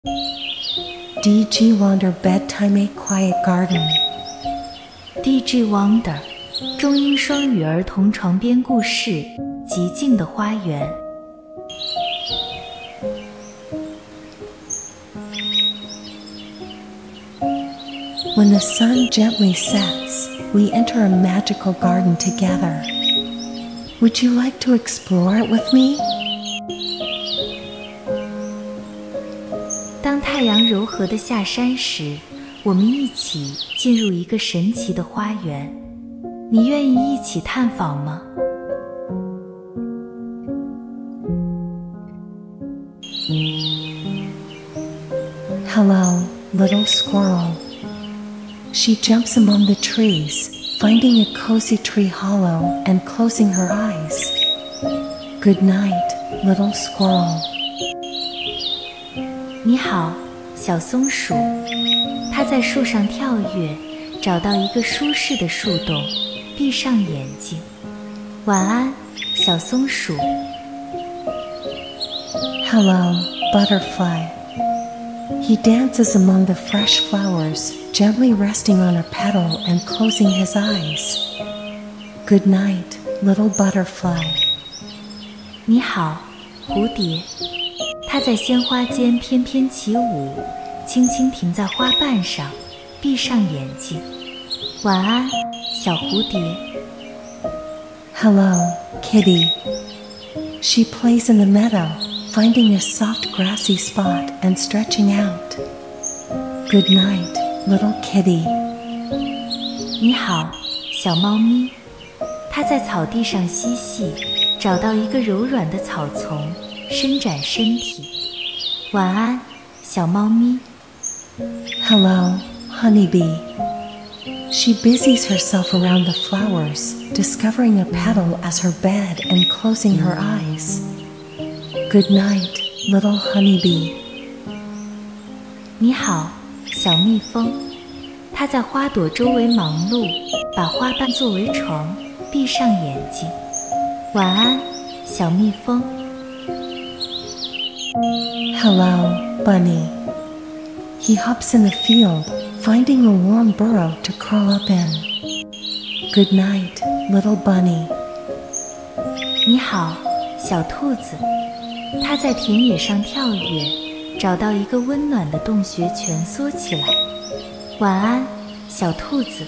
DG Wander Bedtime A Quiet Garden. DG Wander 中英双语儿童床边故事《寂静的花园》。 When the sun gently sets, we enter a magical garden together. Would you like to explore it with me? 当太阳柔和地下山时，我们一起进入一个神奇的花园。你愿意一起探访吗？ Hello, little squirrel. She jumps among the trees, finding a cozy tree hollow and closing her eyes. Good night, little squirrel. 你好，小松鼠。它在树上跳跃，找到一个舒适的树洞，闭上眼睛。晚安，小松鼠。 Hello, butterfly. He dances among the fresh flowers, gently resting on a petal and closing his eyes. Good night, little butterfly. 你好，蝴蝶。它在鲜花间翩翩起舞，轻轻停在花瓣上，闭上眼睛。晚安，小蝴蝶。 Hello, kitty. She plays in the meadow, finding a soft grassy spot and stretching out. Good night, little kitty. 你好，小猫咪。它在草地上嬉戏，找到一个柔软的草丛，伸展身体。晚安，小猫咪。 Hello, honeybee. She busies herself around the flowers, discovering a petal as her bed and closing her eyes. Good night, little honeybee. 你好，小蜜蜂。它在花朵周围忙碌，把花瓣作为床，闭上眼睛。晚安，小蜜蜂。 Hello, bunny. He hops in the field, finding a warm burrow to crawl up in. Good night, little bunny. 你好，小兔子。它在田野上跳跃，找到一个温暖的洞穴蜷缩起来。晚安，小兔子。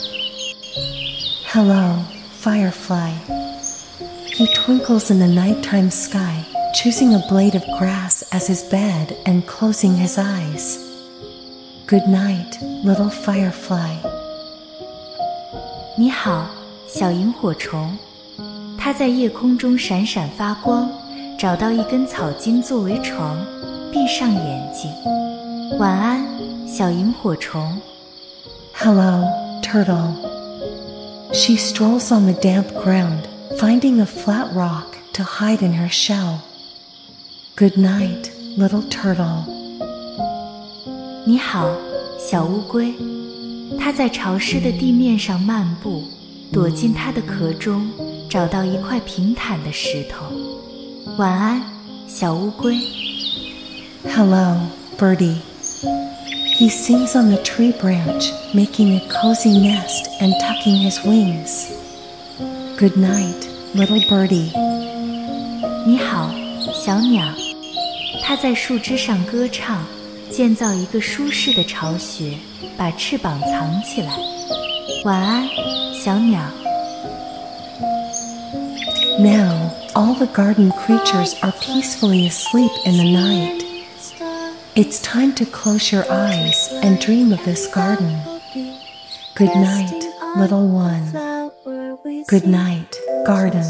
Hello, firefly. He twinkles in the nighttime sky, choosing a blade of grass as his bed and closing his eyes. Good night, little firefly. 你好，小萤火虫。它在夜空中闪闪发光，找到一根草茎作为床，闭上眼睛。晚安，小萤火虫。 Hello, turtle. She strolls on the damp ground, finding a flat rock to hide in her shell. Good night, little turtle. 你好，小乌龟。它在潮湿的地面上漫步，躲进它的壳中，找到一块平坦的石头。晚安，小乌龟。 Hello, birdie. He sings on the tree branch, making a cozy nest and tucking his wings. Good night, little birdie. 你好，小鸟。它在树枝上歌唱，建造一个舒适的巢穴，把翅膀藏起来。晚安，小鸟。 Now, all the garden creatures are peacefully asleep in the night. It's time to close your eyes and dream of this garden. Good night, little one. Good night, garden.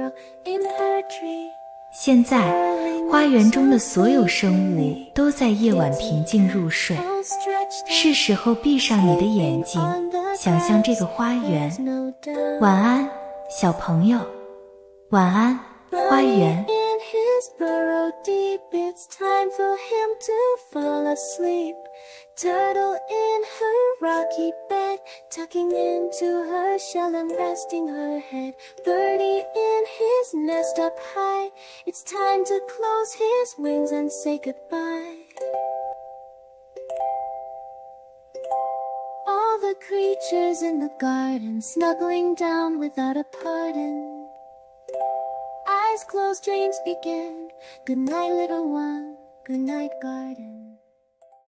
现在，花园中的所有生物都在夜晚平静入睡。是时候闭上你的眼睛，想象这个花园。晚安，小朋友。晚安，花园。 burrow deep, it's time for him to fall asleep. Turtle in her rocky bed, tucking into her shell and resting her head. Birdie in his nest up high, it's time to close his wings and say goodbye. the creatures in the garden snuggling down without a pardon. Eyes closed, dreams begin. Good night, little one. Good night, garden.